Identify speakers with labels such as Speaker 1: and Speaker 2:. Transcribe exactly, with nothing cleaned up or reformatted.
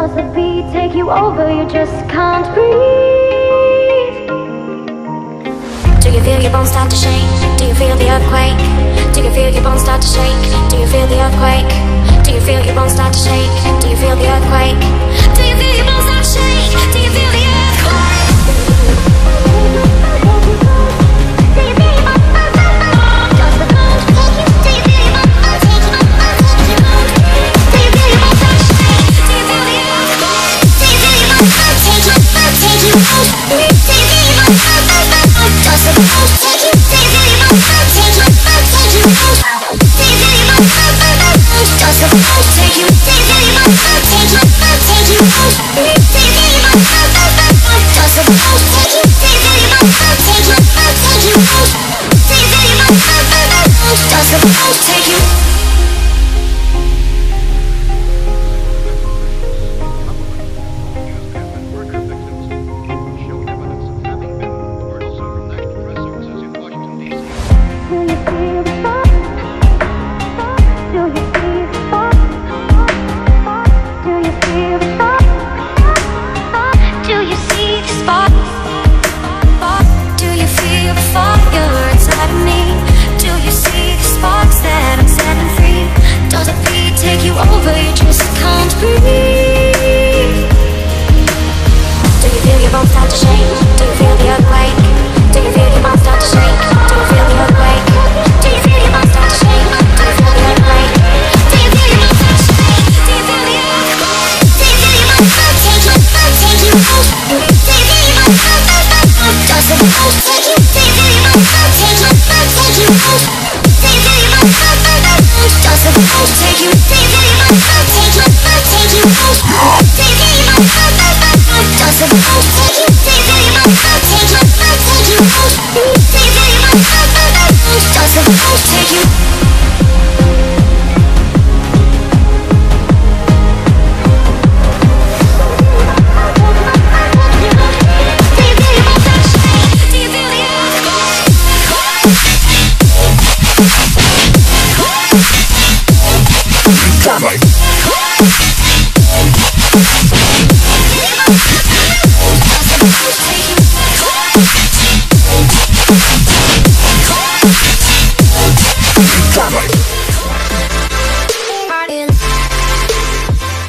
Speaker 1: Does the beat take you over? You just can't breathe. Do you feel your bones start to shake? Do you feel the earthquake? Do you feel your bones start to shake? Do you feel the earthquake? Do you feel your bones start to shake? Do you feel the earthquake? Do you feel your bones start to shake? Do you feel the earthquake? Do you feel your bones? Does the bones take you? Do you feel your bones take you? Do you feel your bones start to shake? Do you feel the earthquake? Do you feel your bones take you? Take you? Do you feel your bones? Does the bones take you? Do you feel your bones take you? Take you? Do you feel your bones? Does the bones take you? Do you feel your bones take you? Take you? Do you feel your bones? Does the bones take you? Do you feel your bones take you? Take you? Do you feel your bones? Does the bones take you?
Speaker 2: Like